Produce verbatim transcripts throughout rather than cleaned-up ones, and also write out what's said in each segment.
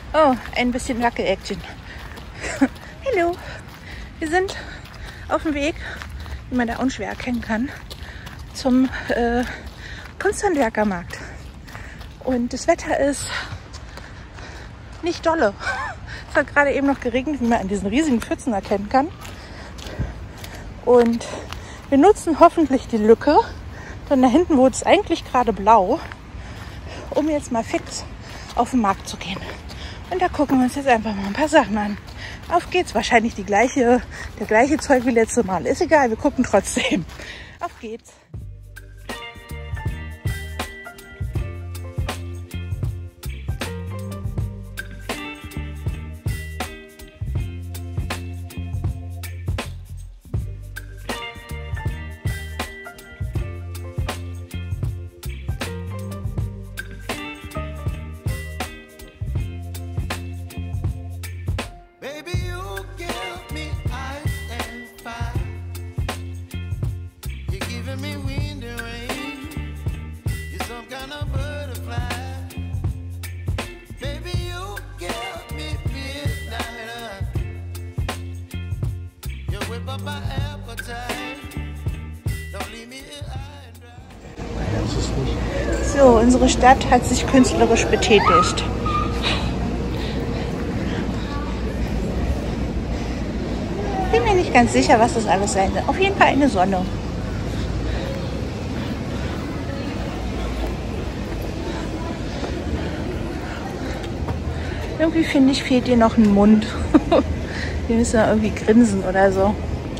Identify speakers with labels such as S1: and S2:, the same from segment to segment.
S1: Oh, ein bisschen Wackel-Action. Hallo, wir sind auf dem Weg, wie man da unschwer erkennen kann, zum äh, Kunsthandwerkermarkt. Und das Wetter ist nicht dolle. Es hat gerade eben noch geregnet, wie man an diesen riesigen Pfützen erkennen kann. Und wir nutzen hoffentlich die Lücke, denn da hinten wurde es eigentlich gerade blau, um jetzt mal fix auf den Markt zu gehen. Und da gucken wir uns jetzt einfach mal ein paar Sachen an. Auf geht's. Wahrscheinlich die gleiche, der gleiche Zeug wie letztes Mal. Ist egal, wir gucken trotzdem. Auf geht's. So, unsere Stadt hat sich künstlerisch betätigt. Bin mir nicht ganz sicher, was das alles sein soll. Auf jeden Fall eine Sonne. Irgendwie finde ich, fehlt dir noch ein Mund. Wir müssen ja irgendwie grinsen oder so.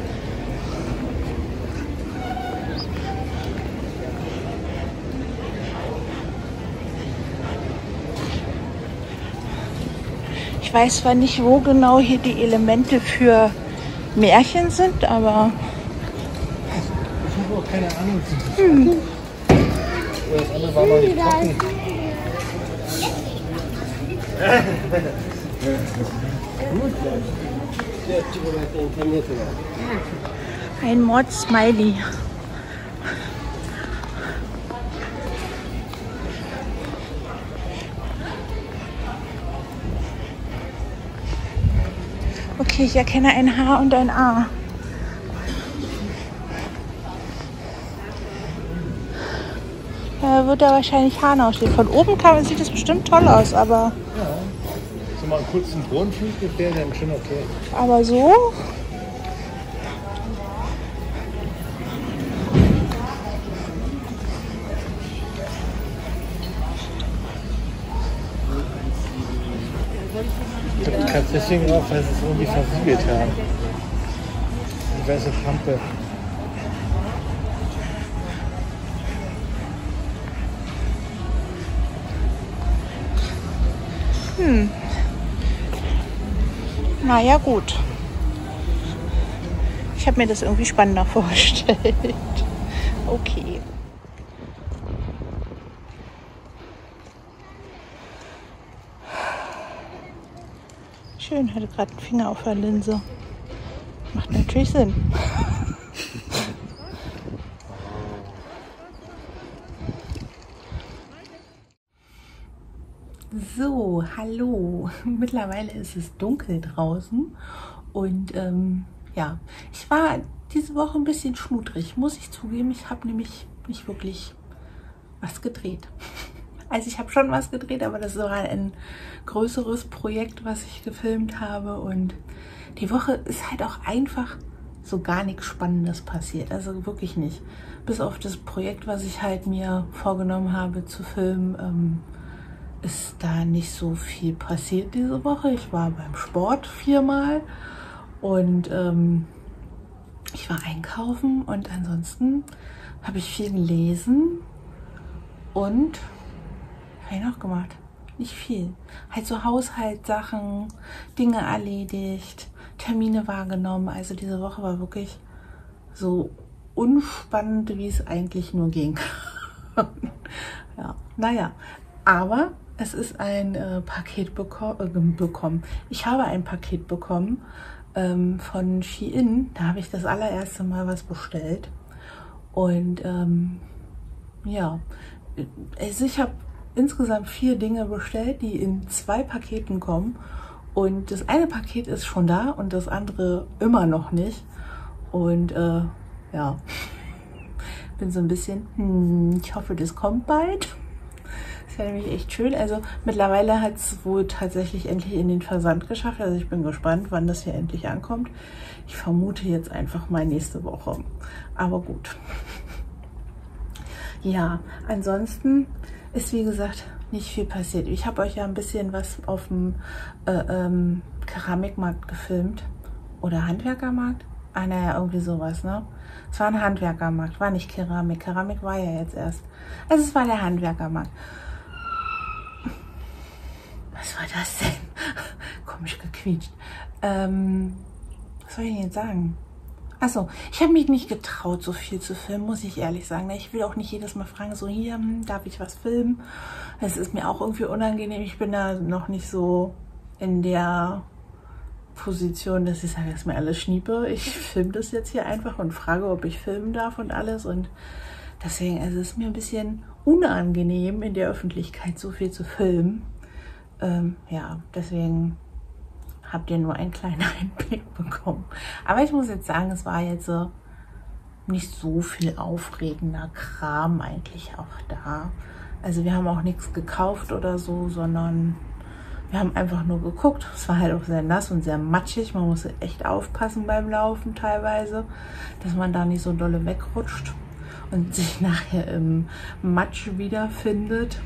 S1: Ich weiß zwar nicht, wo genau hier die Elemente für Märchen sind, aber...
S2: Ich habe auch keine Ahnung. Hm. Das andere war mal nicht trocken.
S1: Ein Mord-Smiley. Okay, ich erkenne ein H und ein A. Da wird da wahrscheinlich Hanau stehen. Von oben kann man, sieht das bestimmt toll aus, aber...
S2: Ja. So mal einen kurzen Drohnenflug wäre dann schon okay.
S1: Aber so...
S2: Ich glaube, ich kann es deswegen auch, weil sie es irgendwie versiegelt haben. Die weiße Pampe.
S1: Hm. Na ja, gut. Ich habe mir das irgendwie spannender vorgestellt. Okay. Schön, hatte gerade einen Finger auf der Linse. Macht natürlich Sinn. So, hallo. Mittlerweile ist es dunkel draußen und ähm, ja, ich war diese Woche ein bisschen schludrig, muss ich zugeben. Ich habe nämlich nicht wirklich was gedreht. Also ich habe schon was gedreht, aber das war ein größeres Projekt, was ich gefilmt habe. Und die Woche ist halt auch einfach so gar nichts Spannendes passiert. Also wirklich nicht. Bis auf das Projekt, was ich halt mir vorgenommen habe zu filmen, ähm, ist da nicht so viel passiert diese Woche. Ich war beim Sport viermal und ähm, ich war einkaufen und ansonsten habe ich viel gelesen und was habe ich noch gemacht? Nicht viel. Halt so Haushaltssachen, Dinge erledigt, Termine wahrgenommen. Also diese Woche war wirklich so unspannend, wie es eigentlich nur ging. Ja, naja. Aber es ist ein äh, Paket beko äh, bekommen. Ich habe ein Paket bekommen ähm, von Shein. Da habe ich das allererste Mal was bestellt. Und ähm, ja, also ich habe insgesamt vier Dinge bestellt, die in zwei Paketen kommen. Und das eine Paket ist schon da und das andere immer noch nicht. Und äh, ja, bin so ein bisschen, hm, ich hoffe, das kommt bald. Das wäre nämlich echt schön. Also mittlerweile hat es wohl tatsächlich endlich in den Versand geschafft. Also ich bin gespannt, wann das hier endlich ankommt. Ich vermute jetzt einfach mal nächste Woche. Aber gut. Ja, ansonsten ist wie gesagt nicht viel passiert. Ich habe euch ja ein bisschen was auf dem äh, ähm, Keramikmarkt gefilmt. Oder Handwerkermarkt? Ah, naja, irgendwie sowas, ne? Es war ein Handwerkermarkt, war nicht Keramik. Keramik war ja jetzt erst. Also es war der Handwerkermarkt. Was war das denn? Komisch gequietscht. Ähm, was soll ich denn jetzt sagen? Achso, ich habe mich nicht getraut, so viel zu filmen, muss ich ehrlich sagen. Ich will auch nicht jedes Mal fragen, so hier, darf ich was filmen? Das ist mir auch irgendwie unangenehm. Ich bin da noch nicht so in der Position, dass ich sage, das ist mir alles Schniepe. Ich filme das jetzt hier einfach und frage, ob ich filmen darf und alles. Und deswegen, also es ist mir ein bisschen unangenehm, in der Öffentlichkeit so viel zu filmen. Ähm, ja, deswegen habt ihr nur einen kleinen Einblick bekommen. Aber ich muss jetzt sagen, es war jetzt so nicht so viel aufregender Kram eigentlich auch da. Also wir haben auch nichts gekauft oder so, sondern wir haben einfach nur geguckt. Es war halt auch sehr nass und sehr matschig. Man musste echt aufpassen beim Laufen teilweise, dass man da nicht so dolle wegrutscht und sich nachher im Matsch wiederfindet.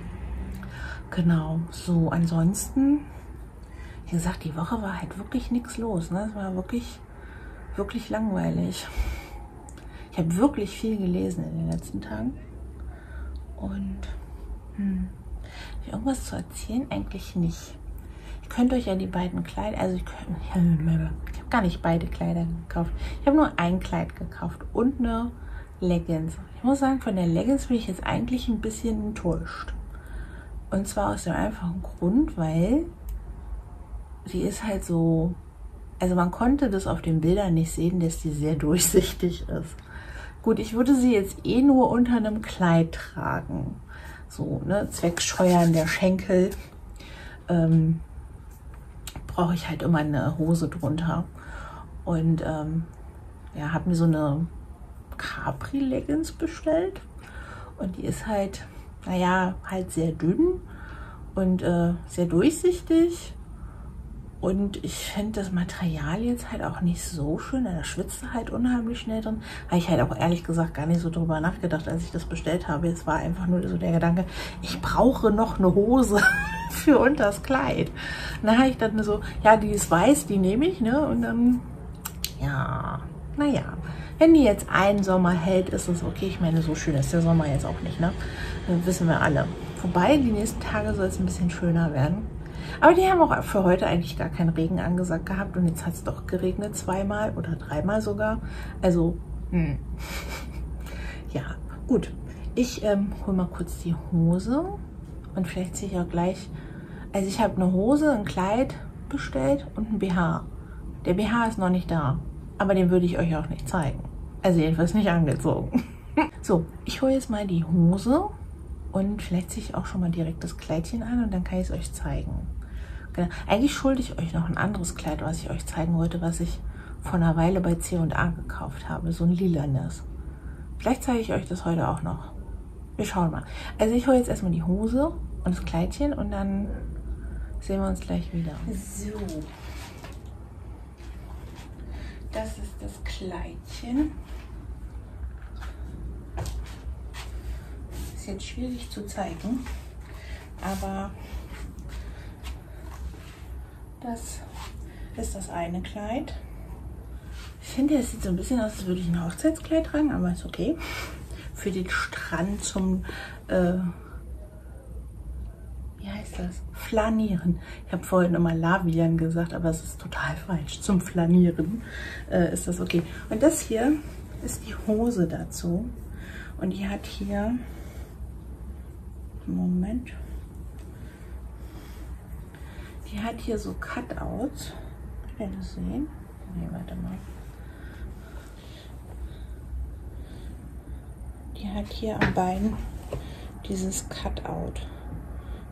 S1: Genau, so ansonsten, wie gesagt, die Woche war halt wirklich nichts los. Ne? Es war wirklich, wirklich langweilig. Ich habe wirklich viel gelesen in den letzten Tagen. Und hm, irgendwas zu erzählen eigentlich nicht. Ich könnte euch ja die beiden Kleider, also ich, könnt, ich habe gar nicht beide Kleider gekauft. Ich habe nur ein Kleid gekauft und eine Leggings. Ich muss sagen, von der Leggings bin ich jetzt eigentlich ein bisschen enttäuscht. Und zwar aus dem einfachen Grund, weil die ist halt so, also man konnte das auf den Bildern nicht sehen, dass die sehr durchsichtig ist. Gut, ich würde sie jetzt eh nur unter einem Kleid tragen. So, ne, zwecks Scheuern der Schenkel ähm, brauche ich halt immer eine Hose drunter. Und ähm, ja, habe mir so eine Capri-Leggings bestellt. Und die ist halt, naja, halt sehr dünn und äh, sehr durchsichtig. Und ich finde das Material jetzt halt auch nicht so schön. Da schwitzt halt unheimlich schnell drin. Habe ich halt auch ehrlich gesagt gar nicht so drüber nachgedacht, als ich das bestellt habe. Es war einfach nur so der Gedanke, ich brauche noch eine Hose für unters Kleid. Und dann habe ich dann so, ja, die ist weiß, die nehme ich, ne? Und dann, ja, naja. Wenn die jetzt einen Sommer hält, ist es okay. Ich meine, so schön ist der Sommer jetzt auch nicht, ne? Das wissen wir alle. Wobei, die nächsten Tage soll es ein bisschen schöner werden. Aber die haben auch für heute eigentlich gar keinen Regen angesagt gehabt. Und jetzt hat es doch geregnet zweimal oder dreimal sogar. Also, hm. Ja, gut. Ich ähm, hole mal kurz die Hose. Und vielleicht ziehe ich auch gleich... Also ich habe eine Hose, ein Kleid bestellt und ein B H. Der B H ist noch nicht da. Aber den würde ich euch auch nicht zeigen. Also jedenfalls nicht angezogen. So, ich hole jetzt mal die Hose. Und vielleicht ziehe ich auch schon mal direkt das Kleidchen an und dann kann ich es euch zeigen. Genau. Eigentlich schulde ich euch noch ein anderes Kleid, was ich euch zeigen wollte, was ich vor einer Weile bei C und A gekauft habe. So ein lilanes. Vielleicht zeige ich euch das heute auch noch. Wir schauen mal. Also ich hole jetzt erstmal die Hose und das Kleidchen und dann sehen wir uns gleich wieder. So. Das ist das Kleidchen. Ist jetzt schwierig zu zeigen, aber das ist das eine Kleid. Ich finde, es sieht so ein bisschen aus, als würde ich ein Hochzeitskleid tragen, aber ist okay. Für den Strand zum, äh, wie heißt das? Flanieren. Ich habe vorhin immer Lavieren gesagt, aber es ist total falsch. Zum Flanieren äh, ist das okay. Und das hier ist die Hose dazu. Und die hat hier, Moment, die hat hier so Cutouts. Könnt ihr das sehen? Nee, warte mal. Die hat hier am Bein dieses Cutout.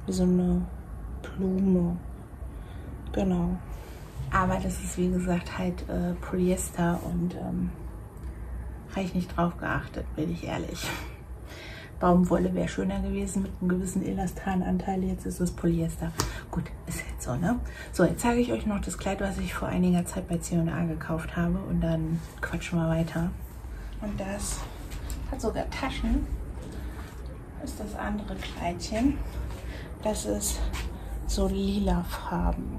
S1: wie so eine Blume. Genau. Aber das ist wie gesagt halt äh, Polyester und ähm, habe ich nicht drauf geachtet, bin ich ehrlich. Baumwolle wäre schöner gewesen mit einem gewissen Elastananteil. Jetzt ist es Polyester. Gut, ist jetzt so, ne? So, jetzt zeige ich euch noch das Kleid, was ich vor einiger Zeit bei C und A gekauft habe. Und dann quatschen wir weiter. Und das hat sogar Taschen. Das ist das andere Kleidchen. Das ist so lilafarben.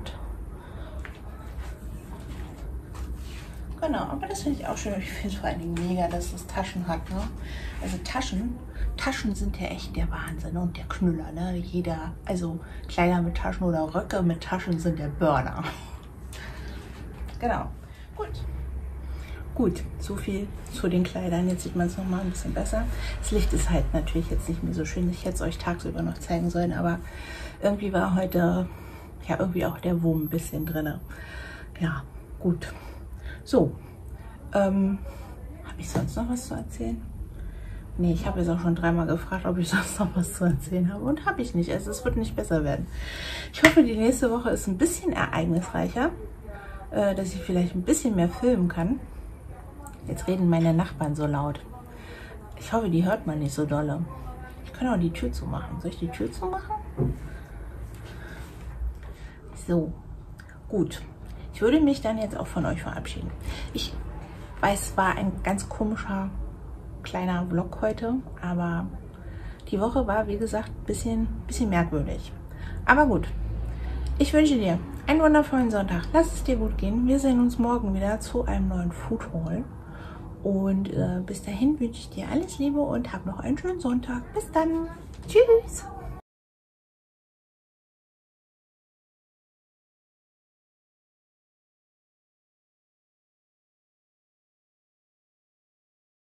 S1: Genau, aber das finde ich auch schön. Ich finde vor allen Dingen mega, dass es Taschen hat, ne? Also Taschen, Taschen sind ja echt der Wahnsinn und der Knüller, ne? Jeder, also Kleider mit Taschen oder Röcke mit Taschen sind der Burner. Genau, gut. Gut, so viel zu den Kleidern. Jetzt sieht man es nochmal ein bisschen besser. Das Licht ist halt natürlich jetzt nicht mehr so schön. Ich hätte es euch tagsüber noch zeigen sollen, aber irgendwie war heute ja irgendwie auch der Wurm ein bisschen drin. Ja, gut. So, ähm, habe ich sonst noch was zu erzählen? Nee, ich habe jetzt auch schon dreimal gefragt, ob ich sonst noch was zu erzählen habe. Und habe ich nicht. Also es wird nicht besser werden. Ich hoffe, die nächste Woche ist ein bisschen ereignisreicher, äh, dass ich vielleicht ein bisschen mehr filmen kann. Jetzt reden meine Nachbarn so laut. Ich hoffe, die hört man nicht so dolle. Ich kann auch die Tür zumachen. Soll ich die Tür zumachen? So, gut. Ich würde mich dann jetzt auch von euch verabschieden. Ich weiß, es war ein ganz komischer kleiner Vlog heute, aber die Woche war, wie gesagt, ein bisschen, bisschen merkwürdig. Aber gut, ich wünsche dir einen wundervollen Sonntag. Lass es dir gut gehen. Wir sehen uns morgen wieder zu einem neuen Food Haul. Und äh, bis dahin wünsche ich dir alles Liebe und hab noch einen schönen Sonntag. Bis dann. Tschüss.